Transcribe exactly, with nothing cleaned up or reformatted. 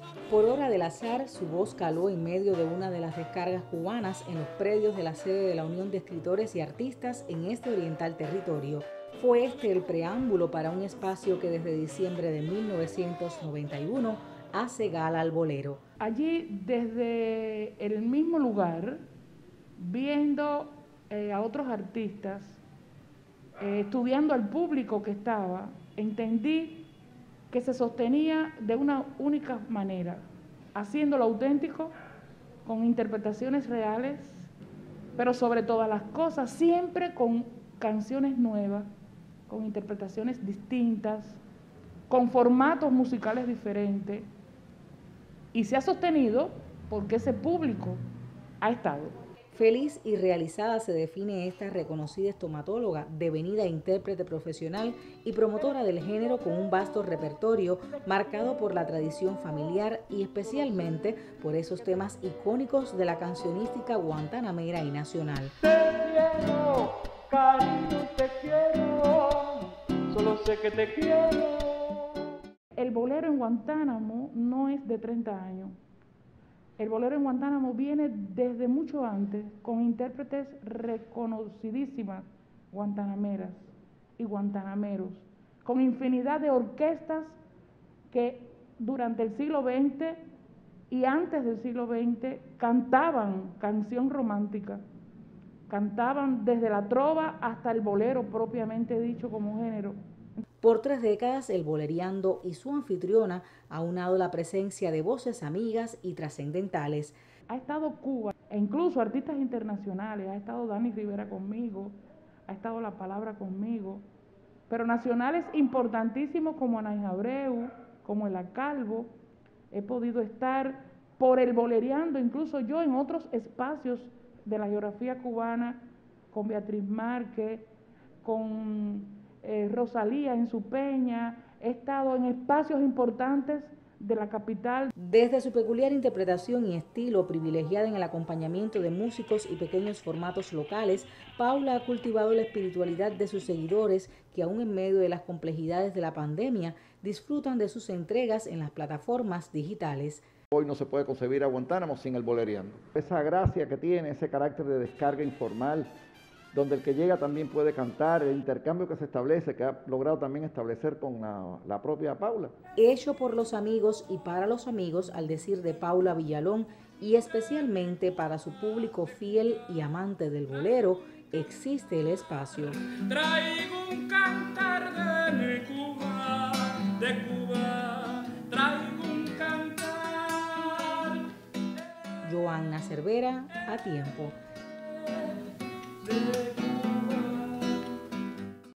Por hora del azar, su voz caló en medio de una de las descargas cubanas en los predios de la sede de la Unión de Escritores y Artistas en este oriental territorio. Fue este el preámbulo para un espacio que desde diciembre de mil novecientos noventa y uno hace gala al bolero. Allí, desde el mismo lugar, viendo eh, a otros artistas, eh, estudiando al público que estaba, entendí que se sostenía de una única manera, haciéndolo auténtico, con interpretaciones reales, pero sobre todas las cosas, siempre con canciones nuevas, con interpretaciones distintas, con formatos musicales diferentes, y se ha sostenido porque ese público ha estado. Feliz y realizada se define esta reconocida estomatóloga, devenida intérprete profesional y promotora del género con un vasto repertorio marcado por la tradición familiar y especialmente por esos temas icónicos de la cancionística guantanamera y nacional. Te quiero, cariño, te quiero, solo sé que te quiero. El bolero en Guantánamo no es de treinta años. El bolero en Guantánamo viene desde mucho antes, con intérpretes reconocidísimas guantanameras y guantanameros, con infinidad de orquestas que durante el siglo veinte y antes del siglo veinte cantaban canción romántica, cantaban desde la trova hasta el bolero propiamente dicho como género. Por tres décadas, el Boleriando y su anfitriona ha aunado la presencia de voces amigas y trascendentales. Ha estado Cuba, e incluso artistas internacionales, ha estado Dani Rivera conmigo, ha estado La Palabra conmigo, pero nacionales importantísimos como Anaís Abreu, como El Calvo, he podido estar por el Boleriando, incluso yo en otros espacios de la geografía cubana, con Beatriz Márquez, con Eh, Rosalía en su peña, he estado en espacios importantes de la capital. Desde su peculiar interpretación y estilo privilegiada en el acompañamiento de músicos y pequeños formatos locales, Paula ha cultivado la espiritualidad de sus seguidores que aún en medio de las complejidades de la pandemia disfrutan de sus entregas en las plataformas digitales. Hoy no se puede concebir a Guantánamo sin el Boleriando. Esa gracia que tiene, ese carácter de descarga informal, donde el que llega también puede cantar, el intercambio que se establece, que ha logrado también establecer con la, la propia Paula. Hecho por los amigos y para los amigos, al decir de Paula Villalón, y especialmente para su público fiel y amante del bolero, existe el espacio. Traigo un cantar de mi Cuba, de Cuba, traigo un cantar. Joanna Cervera, A Tiempo.